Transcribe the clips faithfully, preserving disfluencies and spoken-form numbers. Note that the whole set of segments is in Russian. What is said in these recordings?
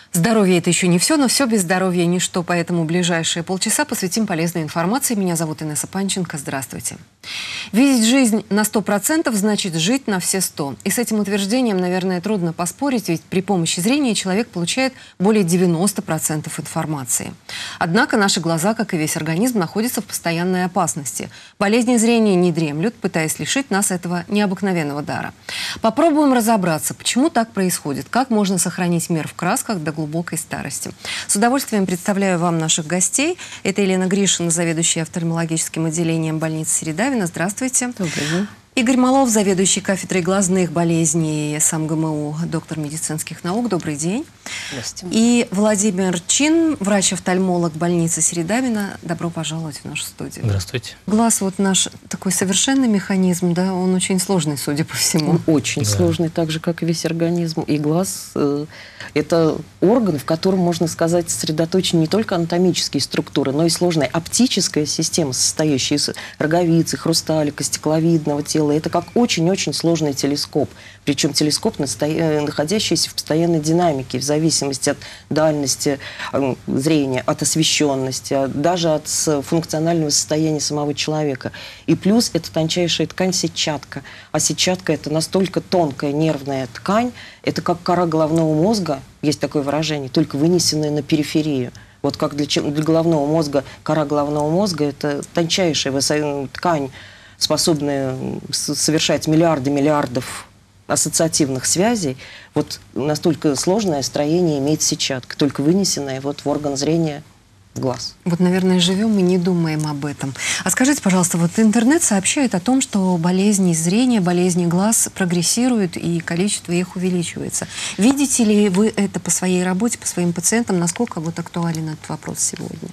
Здоровье – это еще не все, но все без здоровья – ничто, поэтому ближайшие полчаса посвятим полезной информации. Меня зовут Инесса Панченко. Здравствуйте. Видеть жизнь на сто процентов значит жить на все сто. И с этим утверждением, наверное, трудно поспорить, ведь при помощи зрения человек получает более девяноста процентов информации. Однако наши глаза, как и весь организм, находятся в постоянной опасности. Болезни зрения не дремлют, пытаясь лишить нас этого необыкновенного дара. Попробуем разобраться, почему так происходит, как можно сохранить мир в красках до глубокой старости. С удовольствием представляю вам наших гостей. Это Елена Гришина, заведующая офтальмологическим отделением больницы Середавина. Здравствуйте. Добрый день. Игорь Малов, заведующий кафедрой глазных болезней СамГМУ, доктор медицинских наук. Добрый день. Здравствуйте. И Владимир Чин, врач-офтальмолог больницы Середавина. Добро пожаловать в нашу студию. Здравствуйте. Глаз вот наш такой совершенный механизм, да, он очень сложный, судя по всему. Он очень Да. сложный, так же, как и весь организм. И глаз э, – это орган, в котором, можно сказать, сосредоточены не только анатомические структуры, но и сложная оптическая система, состоящая из роговицы, хрусталика, стекловидного тела. Это как очень-очень сложный телескоп. Причем телескоп, находящийся в постоянной динамике, в зависимости от дальности э, зрения, от освещенности, от, даже от функционального состояния самого человека. И плюс это тончайшая ткань сетчатка. А сетчатка – это настолько тонкая нервная ткань, это как кора головного мозга, есть такое выражение, только вынесенная на периферию. Вот как для, для головного мозга, кора головного мозга – это тончайшая ткань, способная совершать миллиарды миллиардов ассоциативных связей. Вот настолько сложное строение имеет сетчатка, только вынесенная вот в орган зрения в глаз. Вот, наверное, живем и не думаем об этом. А скажите, пожалуйста, вот интернет сообщает о том, что болезни зрения, болезни глаз прогрессируют и количество их увеличивается. Видите ли вы это по своей работе, по своим пациентам? Насколько вот актуален этот вопрос сегодня?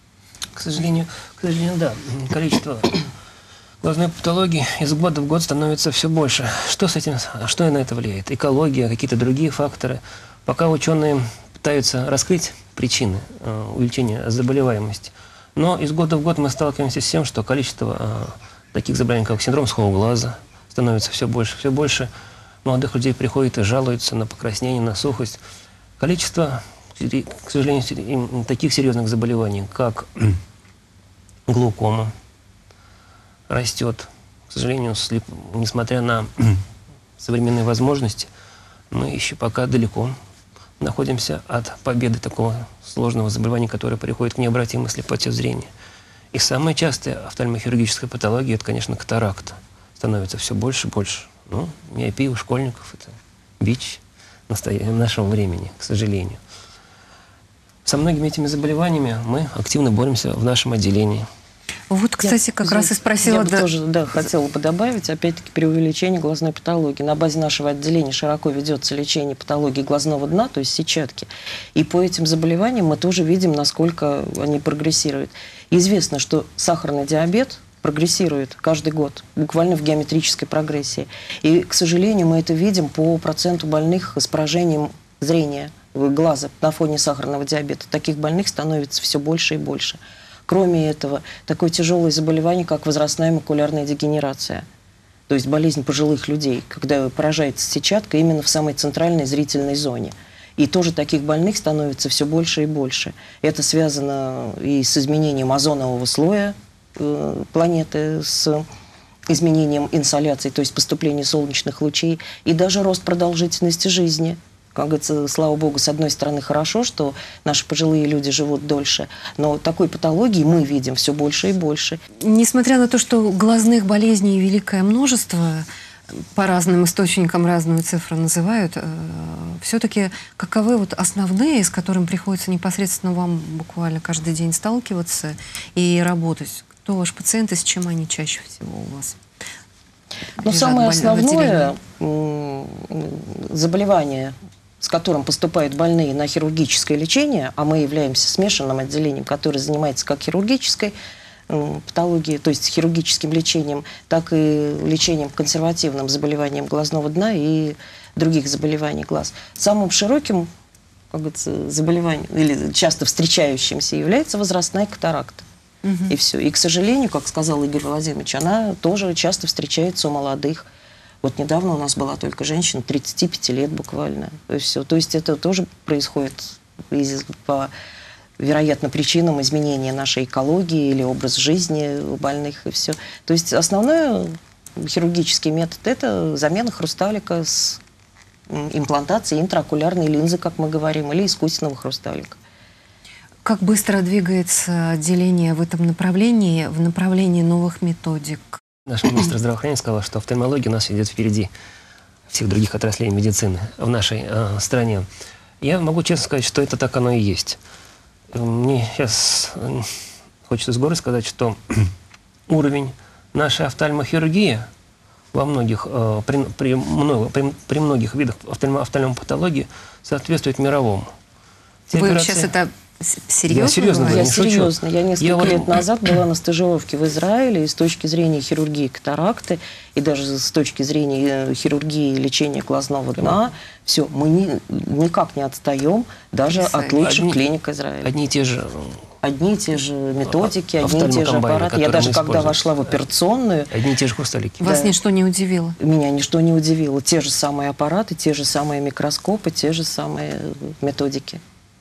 К сожалению, к сожалению, да. Количество глазной патологии из года в год становится все больше. Что с этим, что на это влияет? Экология, какие-то другие факторы. Пока ученые пытаются раскрыть причины э, увеличения заболеваемости. Но из года в год мы сталкиваемся с тем, что количество э, таких заболеваний, как синдром сухого глаза, становится все больше. Все больше молодых людей приходит и жалуются на покраснение, на сухость. Количество, к сожалению, таких серьезных заболеваний, как глаукома, растет. К сожалению, слеп... несмотря на современные возможности, мы еще пока далеко находимся от победы такого сложного заболевания, которое приходит к необратимой слепоте зрения. И самая частая офтальмохирургическая патология – это, конечно, катаракта. Становится все больше и больше. Ну, миопия у школьников – это бич нашего времени, к сожалению. Со многими этими заболеваниями мы активно боремся в нашем отделении. Вот, кстати, Я, как раз и спросила... Я бы да... тоже да, хотела бы добавить, опять-таки, при увеличении глазной патологии. На базе нашего отделения широко ведется лечение патологии глазного дна, то есть сетчатки. И по этим заболеваниям мы тоже видим, насколько они прогрессируют. Известно, что сахарный диабет прогрессирует каждый год, буквально в геометрической прогрессии. И, к сожалению, мы это видим по проценту больных с поражением зрения глаза на фоне сахарного диабета. Таких больных становится все больше и больше. Кроме этого, такое тяжелое заболевание, как возрастная макулярная дегенерация. То есть болезнь пожилых людей, когда поражается сетчатка именно в самой центральной зрительной зоне. И тоже таких больных становится все больше и больше. Это связано и с изменением озонового слоя э, планеты, с изменением инсоляции, то есть поступления солнечных лучей, и даже рост продолжительности жизни. Как говорится, слава богу, с одной стороны хорошо, что наши пожилые люди живут дольше, но такой патологии мы видим все больше и больше. Несмотря на то, что глазных болезней великое множество, по разным источникам разную цифру называют, э, все-таки каковы вот основные, с которыми приходится непосредственно вам буквально каждый день сталкиваться и работать? Кто ваш пациент и с чем они чаще всего у вас? Но самое основное заболевание, с которым поступают больные на хирургическое лечение, а мы являемся смешанным отделением, которое занимается как хирургической э, патологией, то есть хирургическим лечением, так и лечением консервативным заболеванием глазного дна и других заболеваний глаз. Самым широким, как говорится, заболеванием, или часто встречающимся, является возрастная катаракта. Угу. И все. И, к сожалению, как сказал Игорь Владимирович, она тоже часто встречается у молодых. Вот недавно у нас была только женщина, тридцати пяти лет буквально. И все. То есть это тоже происходит из, по, вероятно, причинам изменения нашей экологии или образ жизни у больных и все. То есть основной хирургический метод – это замена хрусталика с имплантацией интраокулярной линзы, как мы говорим, или искусственного хрусталика. Как быстро двигается отделение в этом направлении, в направлении новых методик? Наш министр здравоохранения сказал, что офтальмология у нас идет впереди всех других отраслей медицины в нашей э, стране. Я могу честно сказать, что это так оно и есть. Мне сейчас э, хочется с горы сказать, что уровень нашей офтальмохирургии во многих, э, при, при, много, при, при многих видах офтальмо, офтальмопатологии соответствует мировому. Те Вы операции... сейчас это серьезно? Я серьезно говорю, я не серьезно. шучу. Я несколько я лет вот... назад была на стажировке в Израиле, и с точки зрения хирургии катаракты, и даже с точки зрения хирургии и лечения глазного дна, все, мы ни, никак не отстаем даже от лучших одни, клиник Израиля. Одни и те же... Одни и те же методики, одни и те же аппараты. Я даже когда вошла в операционную... Одни и те же хрусталики. Вас да, ничто не удивило? Меня ничто не удивило. Те же самые аппараты, те же самые микроскопы, те же самые методики.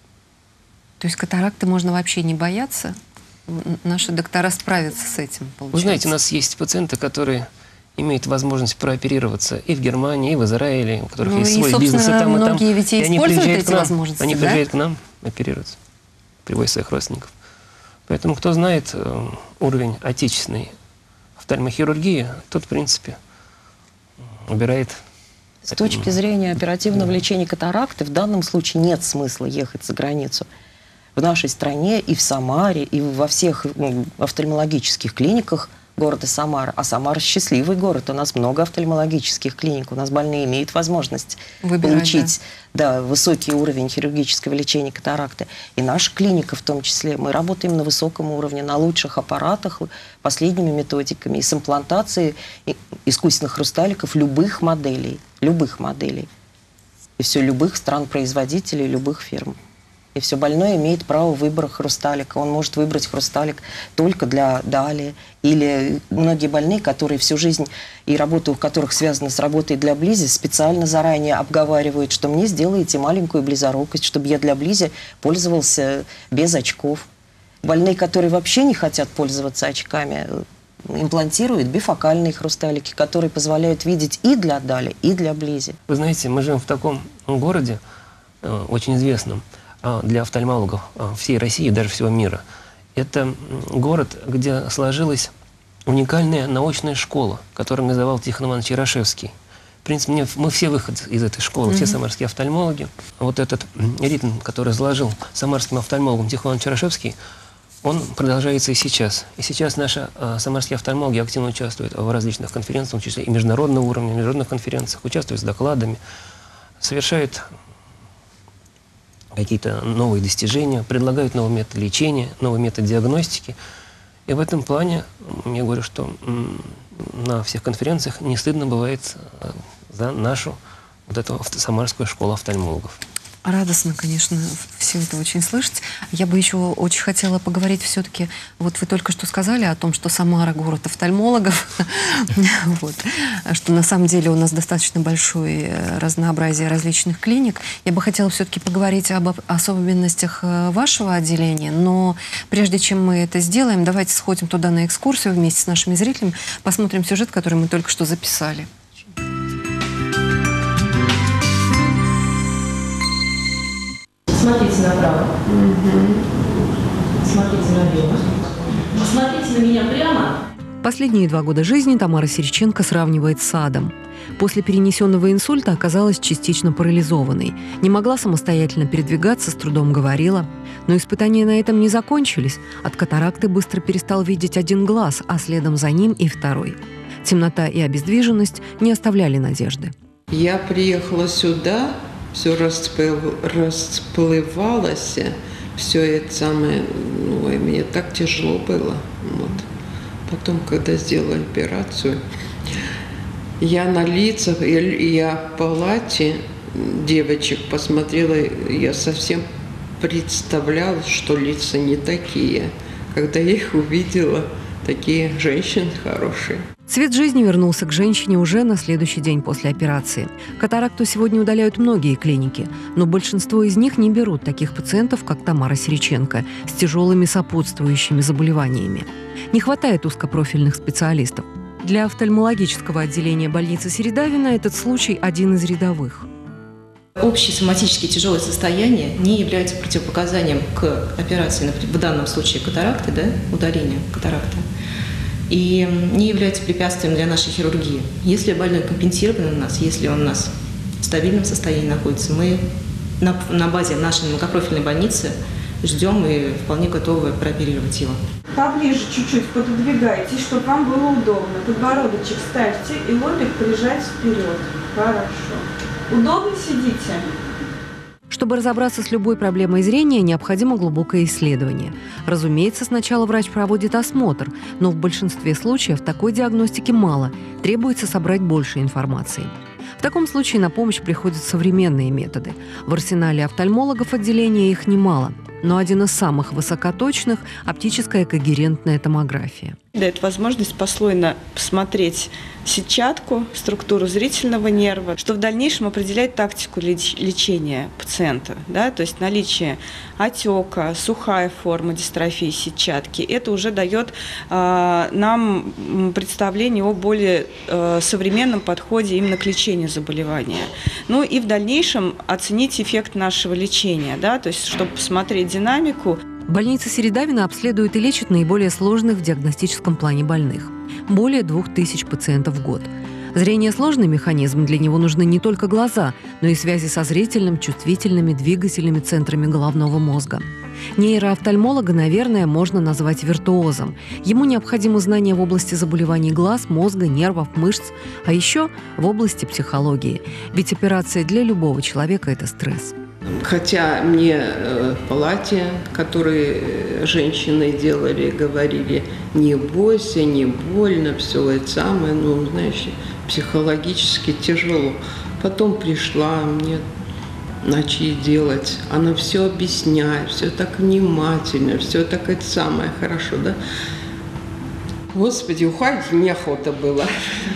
То есть катаракты можно вообще не бояться? Наши доктора справятся с этим, получается? Вы знаете, у нас есть пациенты, которые имеют возможность прооперироваться и в Германии, и в Израиле, у которых ну, есть и, свой бизнес, и там, и там. многие ведь и они используют приезжают эти к нам, возможности, Они да? приезжают к нам оперироваться, привозят своих родственников. Поэтому, кто знает э, уровень отечественной офтальмохирургии, тот, в принципе, убирает... С точки зрения оперативного лечения катаракты в данном случае нет смысла ехать за границу. В нашей стране и в Самаре, и во всех офтальмологических клиниках города Самара. А Самара счастливый город. У нас много офтальмологических клиник. У нас больные имеют возможность Выбирать, получить да. Да, высокий уровень хирургического лечения катаракты. И наша клиника в том числе. Мы работаем на высоком уровне, на лучших аппаратах, последними методиками, и с имплантацией искусственных хрусталиков любых моделей. Любых моделей. И все любых стран-производителей, любых фирм. И все больной имеет право выбора хрусталика. Он может выбрать хрусталик только для Дали. Или многие больные, которые всю жизнь и работа у которых связана с работой для Близи, специально заранее обговаривают, что мне сделаете маленькую близорукость, чтобы я для Близи пользовался без очков. Больные, которые вообще не хотят пользоваться очками, имплантируют бифокальные хрусталики, которые позволяют видеть и для Дали, и для Близи. Вы знаете, мы живем в таком городе, э, очень известном для офтальмологов всей России и даже всего мира. Это город, где сложилась уникальная научная школа, которую называл Тихон Иванович Ярошевский. В принципе, мы все выходцы из этой школы, mm-hmm. все самарские офтальмологи. Вот этот ритм, который заложил самарским офтальмологом Тихон Иванович Ярошевский, он продолжается и сейчас. И сейчас наши а, самарские офтальмологи активно участвуют в различных конференциях, в том числе и международного уровня, в международных конференциях, участвуют с докладами, совершают какие-то новые достижения, предлагают новый метод лечения, новый метод диагностики. И в этом плане я говорю, что на всех конференциях не стыдно бывает за нашу вот эту самарскую школу офтальмологов. Радостно, конечно, все это очень слышать. Я бы еще очень хотела поговорить все-таки, вот вы только что сказали о том, что Самара – город офтальмологов, вот, что на самом деле у нас достаточно большое разнообразие различных клиник. Я бы хотела все-таки поговорить об особенностях вашего отделения, но прежде чем мы это сделаем, давайте сходим туда на экскурсию вместе с нашими зрителями, посмотрим сюжет, который мы только что записали. Смотрите направо. Угу. Смотрите налево. Смотрите на меня прямо. Последние два года жизни Тамара Серченко сравнивает с адом. После перенесенного инсульта оказалась частично парализованной. Не могла самостоятельно передвигаться, с трудом говорила. Но испытания на этом не закончились. От катаракты быстро перестал видеть один глаз, а следом за ним и второй. Темнота и обездвиженность не оставляли надежды. Я приехала сюда, все расплыв... расплывалось, все это самое, ну, и мне так тяжело было. Вот. Потом, когда сделали операцию, я на лицах, я, я в палате девочек посмотрела, я совсем представляла, что лица не такие. Когда я их увидела, такие женщины хорошие. Цвет жизни вернулся к женщине уже на следующий день после операции. Катаракту сегодня удаляют многие клиники, но большинство из них не берут таких пациентов, как Тамара Сириченко, с тяжелыми сопутствующими заболеваниями. Не хватает узкопрофильных специалистов. Для офтальмологического отделения больницы Середавина этот случай один из рядовых. Общее соматически тяжелое состояние не является противопоказанием к операции, например, в данном случае катаракты, да, удаления катаракты, и не является препятствием для нашей хирургии. Если больной компенсирован у нас, если он у нас в стабильном состоянии находится, мы на, на базе нашей многопрофильной больницы ждем и вполне готовы прооперировать его. Поближе чуть-чуть пододвигайтесь, чтобы вам было удобно. Подбородочек ставьте и лобик прижать вперед. Хорошо. Удобно сидите? Чтобы разобраться с любой проблемой зрения, необходимо глубокое исследование. Разумеется, сначала врач проводит осмотр, но в большинстве случаев такой диагностики мало, требуется собрать больше информации. В таком случае на помощь приходят современные методы. В арсенале офтальмологов отделения их немало, но один из самых высокоточных – оптическая когерентная томография. Дает возможность послойно посмотреть сетчатку, структуру зрительного нерва, что в дальнейшем определяет тактику леч- лечения пациента. Да? То есть наличие отека, сухая форма дистрофии сетчатки. Это уже дает э, нам представление о более э, современном подходе именно к лечению заболевания. Ну и в дальнейшем оценить эффект нашего лечения, да? То есть чтобы посмотреть динамику. Больница Середавина обследует и лечит наиболее сложных в диагностическом плане больных. Более двух тысяч пациентов в год. Зрение – сложный механизм, для него нужны не только глаза, но и связи со зрительным, чувствительными, двигательными центрами головного мозга. Нейроофтальмолога, наверное, можно назвать виртуозом. Ему необходимо знание в области заболеваний глаз, мозга, нервов, мышц, а еще в области психологии. Ведь операция для любого человека – это стресс. Хотя мне в палате, которые женщины делали, говорили, не бойся, не больно, все это самое, ну, знаешь, психологически тяжело. Потом пришла, мне начали делать, она все объясняет, все так внимательно, все так это самое хорошо, да. Господи, уходить неохота было.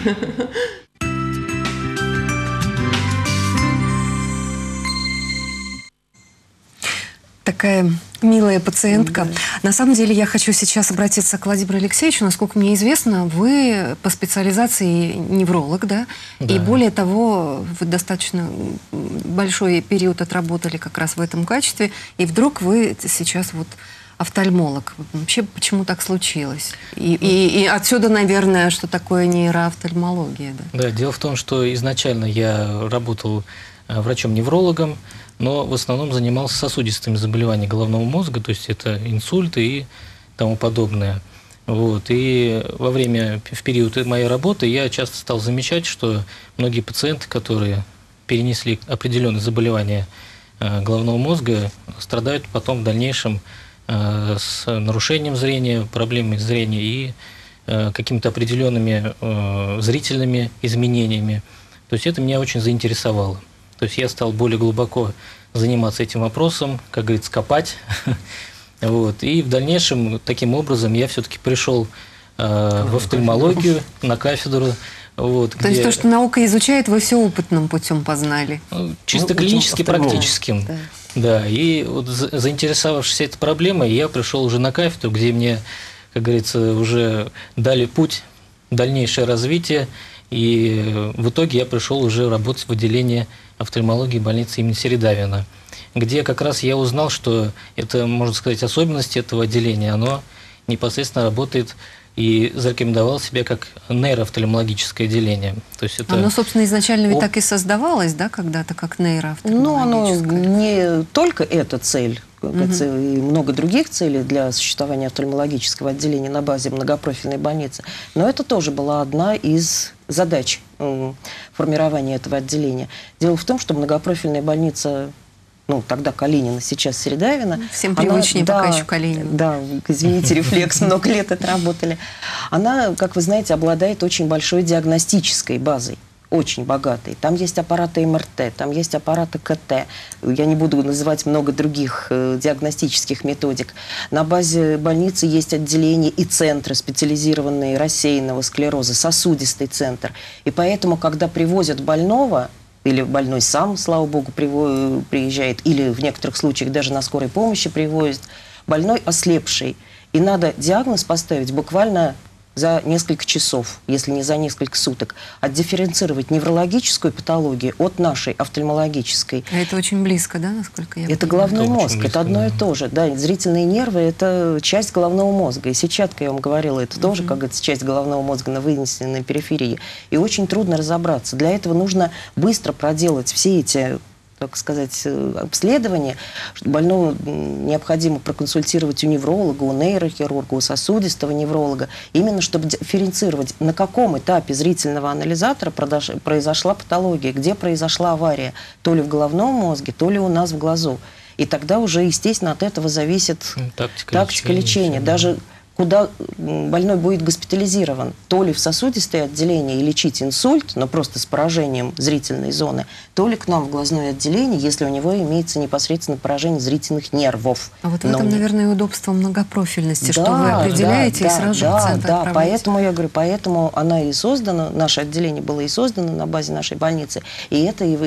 Такая милая пациентка. Да. На самом деле я хочу сейчас обратиться к Владимиру Алексеевичу. Насколько мне известно, вы по специализации невролог, да? Да. И более того, вы достаточно большой период отработали как раз в этом качестве. И вдруг вы сейчас вот офтальмолог. Вообще, почему так случилось? И, и, и отсюда, наверное, что такое нейроофтальмология. Да? Да, дело в том, что изначально я работал врачом-неврологом, но в основном занимался сосудистыми заболеваниями головного мозга, то есть это инсульты и тому подобное. Вот. И во время, в период моей работы я часто стал замечать, что многие пациенты, которые перенесли определенные заболевания головного мозга, страдают потом в дальнейшем с нарушением зрения, проблемами зрения и какими-то определенными зрительными изменениями. То есть это меня очень заинтересовало. То есть я стал более глубоко заниматься этим вопросом, как говорится, копать. Вот. И в дальнейшем таким образом я все-таки пришел э, в офтальмологию, на кафедру. Вот, то где... есть то, что наука изучает, вы все опытным путем познали? Ну, чисто ну, клинически, практическим. Да. Да. И вот заинтересовавшись этой проблемой, я пришел уже на кафедру, где мне, как говорится, уже дали путь, дальнейшее развитие. И в итоге я пришел уже работать в отделении офтальмологии больницы имени Середавина, где как раз я узнал, что это, можно сказать, особенность этого отделения, оно непосредственно работает и зарекомендовало себя как нейроофтальмологическое отделение. То есть это... Оно, собственно, изначально ведь О... так и создавалось, да, когда-то, как нейроофтальмологическое? Ну, оно не только эта цель, угу. и много других целей для существования офтальмологического отделения на базе многопрофильной больницы, но это тоже была одна из задач э, формирования этого отделения. Дело в том, что многопрофильная больница, ну, тогда Калинина, сейчас Середавина. Всем привычнее она, пока да, еще Калинина. Да, извините, рефлекс, много лет отработали. Она, как вы знаете, обладает очень большой диагностической базой. очень богатый. Там есть аппараты эм эр тэ, там есть аппараты ка тэ. Я не буду называть много других э, диагностических методик. На базе больницы есть отделения и центры, специализированные рассеянного склероза, сосудистый центр. И поэтому, когда привозят больного, или больной сам, слава богу, приезжает, или в некоторых случаях даже на скорой помощи привозят, больной ослепший. И надо диагноз поставить буквально за несколько часов, если не за несколько суток, отдифференцировать неврологическую патологию от нашей офтальмологической. А это очень близко, да, насколько я Это понимаю? головной Это мозг, близко, это одно да. и то же. Да, зрительные нервы – это часть головного мозга. И сетчатка, я вам говорила, это тоже, Мгм. как говорится, часть головного мозга на вынесенной периферии. И очень трудно разобраться. Для этого нужно быстро проделать все эти, так сказать, обследования. Больному необходимо проконсультировать у невролога, у нейрохирурга, у сосудистого невролога, именно чтобы дифференцировать, на каком этапе зрительного анализатора произошла патология, где произошла авария, то ли в головном мозге, то ли у нас в глазу. И тогда уже, естественно, от этого зависит Тактика, тактика лечения, лечения. всё, да. Даже куда больной будет госпитализирован, то ли в сосудистое отделение и лечить инсульт, но просто с поражением зрительной зоны, то ли к нам в глазное отделение, если у него имеется непосредственно поражение зрительных нервов. А вот в Но этом, не- наверное, и удобство многопрофильности, что вы Да, определяете да, и сразу же да, в центр да, отправляете. поэтому я говорю, поэтому она и создана, наше отделение было и создано на базе нашей больницы, и это его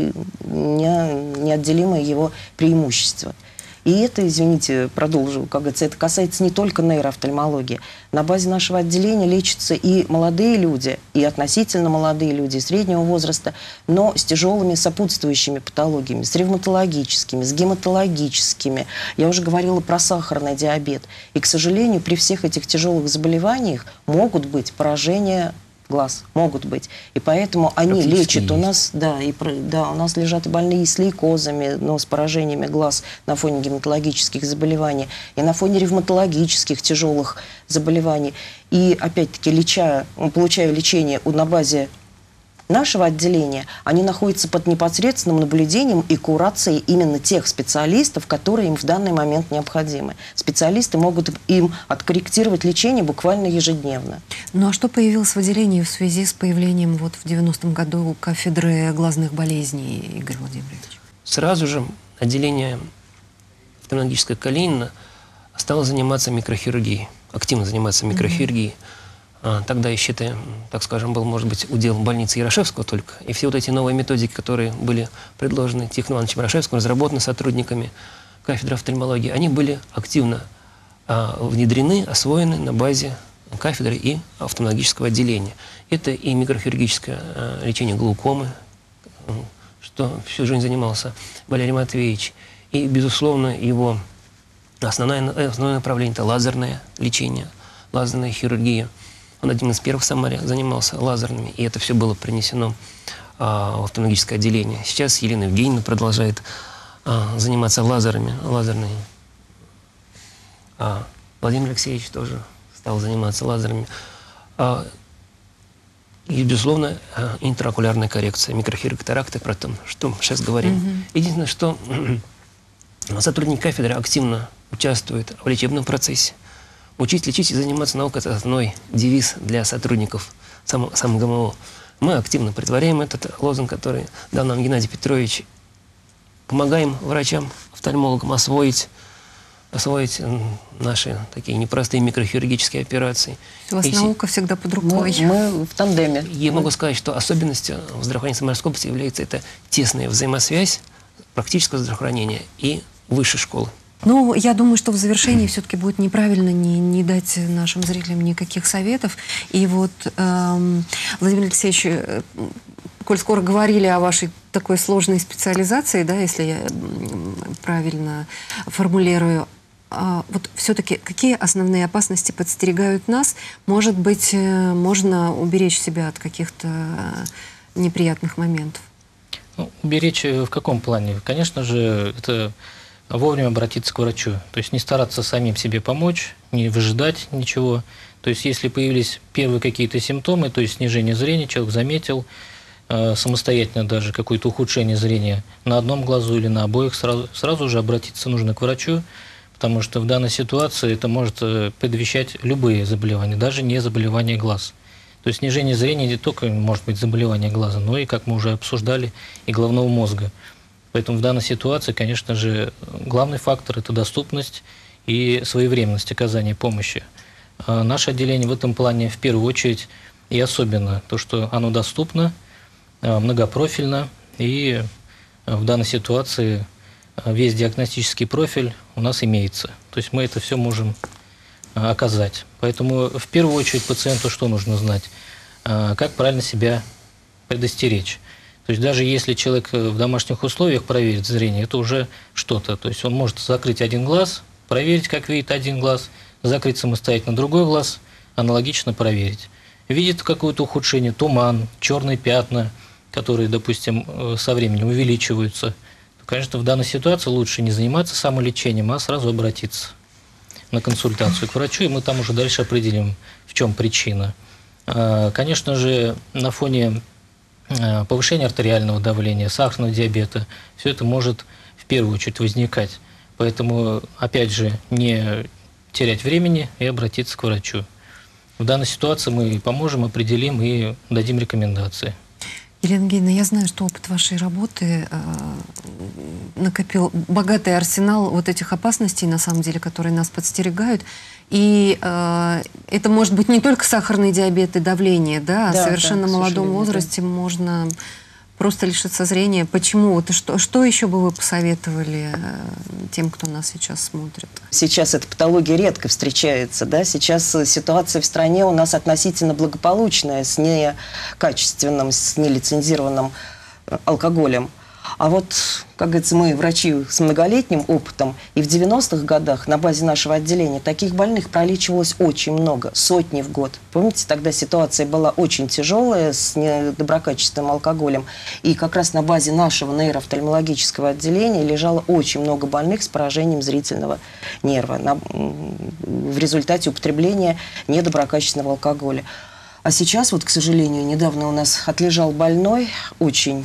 не- неотделимое его преимущество. И это, извините, продолжу, как говорится, это касается не только нейроофтальмологии. На базе нашего отделения лечатся и молодые люди, и относительно молодые люди, и среднего возраста, но с тяжелыми сопутствующими патологиями, с ревматологическими, с гематологическими. Я уже говорила про сахарный диабет. И, к сожалению, при всех этих тяжелых заболеваниях могут быть поражения глаз, могут быть. И поэтому они Практически лечат у есть. нас, да, и, про- да, у нас лежат и больные с лейкозами, но с поражениями глаз на фоне гематологических заболеваний, и на фоне ревматологических тяжелых заболеваний. И опять-таки, леча, получая лечение у- на базе нашего отделения, они находятся под непосредственным наблюдением и курацией именно тех специалистов, которые им в данный момент необходимы. Специалисты могут им откорректировать лечение буквально ежедневно. Ну а что появилось в отделении в связи с появлением вот в девяностом году кафедры глазных болезней, Игорь Владимирович? Сразу же отделение офтальмологическое Калинина стало заниматься микрохирургией, активно заниматься микрохирургией. А, Тогда еще это, так скажем, был, может быть, удел больницы Ярошевского только. И все вот эти новые методики, которые были предложены Тихоном Ивановичем Ярошевским, разработаны сотрудниками кафедры офтальмологии, они были активно а, внедрены, освоены на базе кафедры и офтальмологического отделения. Это и микрохирургическое а, лечение глаукомы, м, что всю жизнь занимался Валерий Матвеевич. И, безусловно, его основное, основное направление – это лазерное лечение, лазерная хирургия. Он один из первых в Самаре занимался лазерными, и это все было принесено а, в офтальмологическое отделение. Сейчас Елена Евгеньевна продолжает а, заниматься лазерами, лазерной. А, Владимир Алексеевич тоже стал заниматься лазерами. А, и, безусловно, а, интраокулярная коррекция, микрохирург катаракты, про то, что мы сейчас говорим. Мгм. Единственное, что сотрудники кафедры активно участвуют в лечебном процессе. Учить, лечить и заниматься наукой – это основной девиз для сотрудников сам, сам ГМО. Мы активно притворяем этот лозунг, который дал нам Геннадий Петрович. Помогаем врачам, офтальмологам освоить, освоить м, наши такие непростые микрохирургические операции. У вас И се- наука всегда под Мы, рукой. мы в тандеме. Я могу сказать, что особенностью в здравоохранении Самарской области является это тесная взаимосвязь практического здравоохранения и высшей школы. Ну, я думаю, что в завершении все-таки будет неправильно не, не дать нашим зрителям никаких советов. И вот, эм, Владимир Алексеевич, э, коль скоро говорили о вашей такой сложной специализации, да, если я м, правильно формулирую, а вот все-таки какие основные опасности подстерегают нас? Может быть, э, можно уберечь себя от каких-то э, неприятных моментов? Ну, уберечь в каком плане? Конечно же, это вовремя обратиться к врачу. То есть не стараться самим себе помочь, не выжидать ничего. То есть если появились первые какие-то симптомы, то есть снижение зрения, человек заметил, э, самостоятельно даже какое-то ухудшение зрения на одном глазу или на обоих, сразу, сразу же обратиться нужно к врачу, потому что в данной ситуации это может э, предвещать любые заболевания, даже не заболевания глаз. То есть снижение зрения не только может быть заболевание глаза, но и, как мы уже обсуждали, и головного мозга. Поэтому в данной ситуации, конечно же, главный фактор – это доступность и своевременность оказания помощи. А наше отделение в этом плане в первую очередь и особенно то, что оно доступно, многопрофильно, и в данной ситуации весь диагностический профиль у нас имеется. То есть мы это все можем оказать. Поэтому в первую очередь пациенту что нужно знать? Как правильно себя предостеречь. То есть даже если человек в домашних условиях проверит зрение, это уже что-то. То есть он может закрыть один глаз, проверить, как видит один глаз, закрыть самостоятельно другой глаз, аналогично проверить. Видит какое-то ухудшение, туман, черные пятна, которые, допустим, со временем увеличиваются, то, конечно, в данной ситуации лучше не заниматься самолечением, а сразу обратиться на консультацию к врачу, и мы там уже дальше определим, в чем причина. Конечно же, на фоне повышения артериального давления, сахарного диабета, все это может в первую очередь возникать. Поэтому, опять же, не терять времени и обратиться к врачу. В данной ситуации мы поможем, определим и дадим рекомендации. Елена Евгеньевна, я знаю, что опыт вашей работы э, накопил богатый арсенал вот этих опасностей, на самом деле, которые нас подстерегают. И э, это может быть не только сахарный диабет и давление, да, а да, в совершенно да, молодом возрасте да. можно просто лишиться зрения. Почему? Вот, что, что еще бы вы посоветовали э, тем, кто нас сейчас смотрит? Сейчас эта патология редко встречается, да, сейчас ситуация в стране у нас относительно благополучная, с некачественным, с нелицензированным алкоголем. А вот, как говорится, мы врачи с многолетним опытом, и в девяностых годах на базе нашего отделения таких больных пролечивалось очень много, сотни в год. Помните, тогда ситуация была очень тяжелая с недоброкачественным алкоголем, и как раз на базе нашего нейроофтальмологического отделения лежало очень много больных с поражением зрительного нерва на, в результате употребления недоброкачественного алкоголя. А сейчас, вот, к сожалению, недавно у нас отлежал больной, очень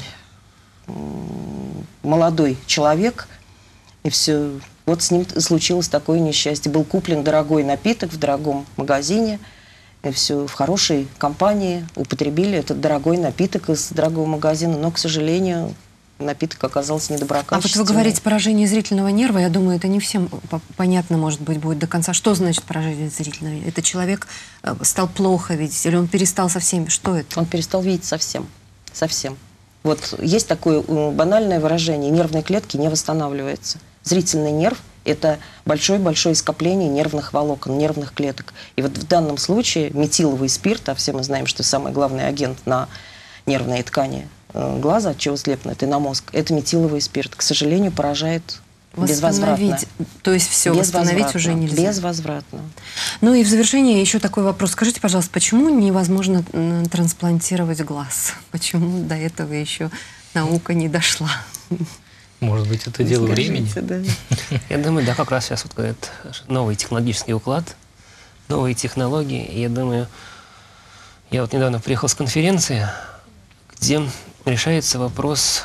молодой человек, и все, вот с ним случилось такое несчастье. Был куплен дорогой напиток в дорогом магазине, и все, в хорошей компании употребили этот дорогой напиток из дорогого магазина, но, к сожалению, напиток оказался недоброкачественным. А вот вы говорите поражение зрительного нерва, я думаю, это не всем понятно, может быть, будет до конца. Что значит поражение зрительного нерва? Это человек стал плохо видеть, или он перестал совсем? Что это? Он перестал видеть совсем, совсем. Вот есть такое банальное выражение: нервные клетки не восстанавливаются. Зрительный нерв – это большое-большое скопление нервных волокон, нервных клеток. И вот в данном случае метиловый спирт, а все мы знаем, что самый главный агент на нервные ткани глаза, от чего слепнет, и на мозг, это метиловый спирт. К сожалению, поражает безвозвратно. То есть все восстановить уже нельзя? Безвозвратно. Ну и в завершение еще такой вопрос. Скажите, пожалуйста, почему невозможно трансплантировать глаз? Почему до этого еще наука не дошла? Может быть, это дело времени? Да. Я думаю, да, как раз сейчас вот этот новый технологический уклад, новые технологии. И я думаю, я вот недавно приехал с конференции, где решается вопрос,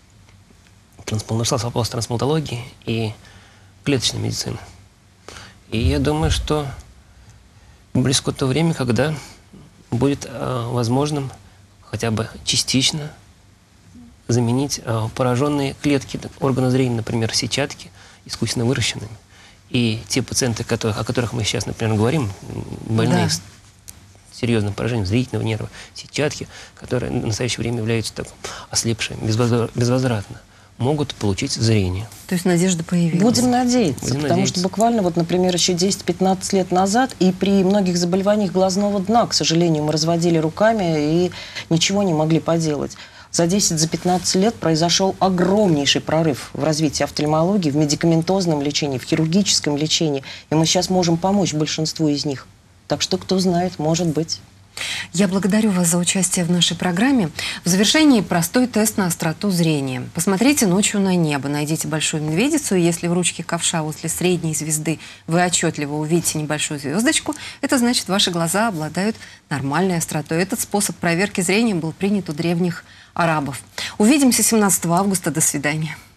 решался вопрос трансплантологии и клеточной медицины. И я думаю, что близко то время, когда будет э, возможным хотя бы частично заменить э, пораженные клетки органа зрения, например, сетчатки, искусственно выращенными. И те пациенты, которые, о которых мы сейчас, например, говорим, больные да. с серьезным поражением зрительного нерва, сетчатки, которые в настоящее время являются так, ослепшими безвозвратно, могут получить зрение. То есть надежда появилась. Будем надеяться, Будем потому надеяться. что буквально, вот, например, еще десять-пятнадцать лет назад и при многих заболеваниях глазного дна, к сожалению, мы разводили руками и ничего не могли поделать. За десять-пятнадцать лет произошел огромнейший прорыв в развитии офтальмологии, в медикаментозном лечении, в хирургическом лечении, и мы сейчас можем помочь большинству из них. Так что, кто знает, может быть. Я благодарю вас за участие в нашей программе. В завершении простой тест на остроту зрения. Посмотрите ночью на небо, найдите большую медведицу, и если в ручке ковша возле средней звезды вы отчетливо увидите небольшую звездочку, это значит, ваши глаза обладают нормальной остротой. Этот способ проверки зрения был принят у древних арабов. Увидимся семнадцатого августа. До свидания.